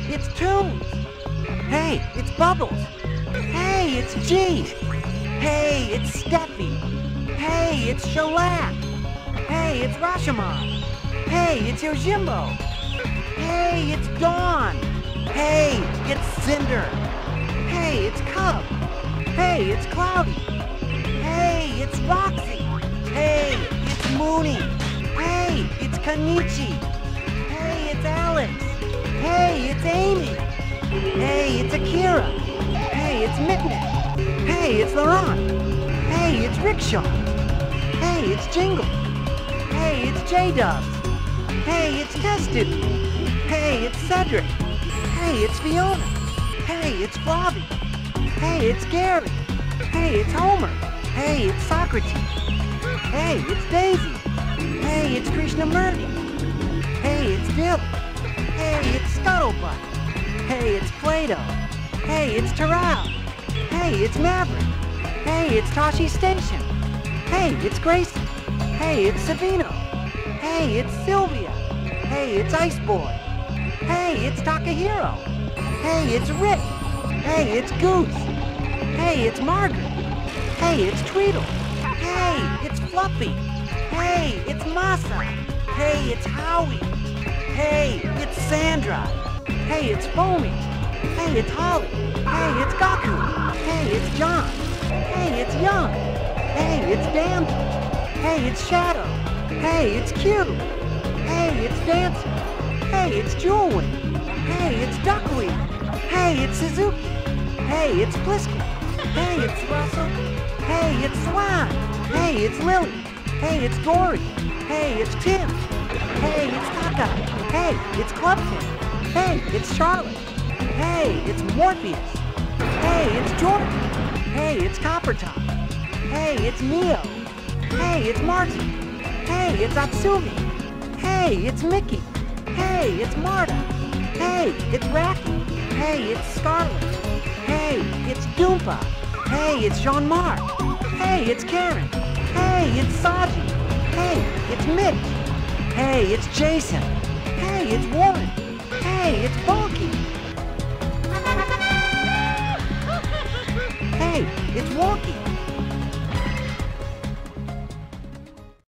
it's Toons. Hey, it's Bubbles. Hey, it's G. Hey, it's Steffi. Hey, it's Shellac. Hey, it's Rashomon. Hey, it's Yojimbo. Hey, it's Dawn. Hey, it's Cinder. Hey, it's Cub. Hey, it's Cloudy. Hey, it's Roxy. Hey, it's Mooney. Hey, it's Kanichi. Hey, it's Alex. Hey, it's Amy. Hey, it's Akira. Hey, it's Mitnick. Hey, it's Laurent. Hey, it's Rickshaw. Hey, it's Jingle. Hey, it's J-Dubs. Hey, it's Testu. Hey, it's Cedric. Hey, it's Fiona. Hey, it's Flavi. Hey, it's Gary. Hey, it's Homer. Hey, it's Socrates. Hey, it's Daisy. Hey, it's Krishnamurti. Hey, it's Dill. Hey, it's Scuttlebutt. Hey, it's Play-Doh. Hey, it's Terrell. Hey, it's Maverick. Hey, it's Toshi Station. Hey, it's Grayson. Hey, it's Savino. Hey, it's Sylvia. Hey, it's Ice Boy. Hey, it's Takahiro. Hey, it's Rick. Hey, it's Goose. Hey, it's Margaret. Hey, it's Tweedle. Hey, it's Fluffy. Hey, it's Masa. Hey, it's Howie. Hey, it's Sandra. Hey, it's Foamy. Hey, it's Holly. Hey, it's Gaku. Hey, it's John. Hey, it's Young. Hey, it's Dandy. Hey, it's Shadow. Hey, it's Q. Hey, it's Dancer. Hey, it's Jewelwing. Hey, it's Duckweed. Hey, it's Suzuki. Hey, it's Pliskin. Hey, it's Russell. Hey, it's Swan. Hey, it's Lily. Hey, it's Dory. Hey, it's Tim. Hey, it's Taka. Hey, it's Clubkin. Hey, it's Charlotte. Hey, it's Morpheus. Hey, it's Jordan. Hey, it's Coppertop. Hey, it's Neo. Hey, it's Marty. Hey, it's Atsumi. Hey, it's Mickey. Hey, it's Marta. Hey, it's Racky. Hey, it's Scarlet. Hey, it's Doompa. Hey, it's Jean-Marc. Hey, it's Karen. Hey, it's Saji. Hey, it's Mitch. Hey, it's Jason. Hey, it's Warren. Hey, it's Bonky. Hey, it's Wonky.